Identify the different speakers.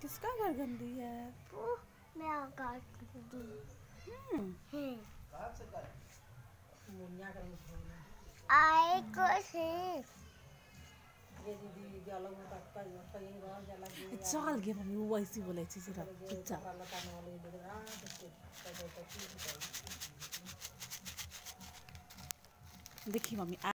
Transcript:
Speaker 1: किसका घर गंदी है?
Speaker 2: मेरा घर गंदी। आए कुछ
Speaker 1: चल गे मम्मी वो वैसी बोले छी सिरा चुपचाप। देखी मम्मी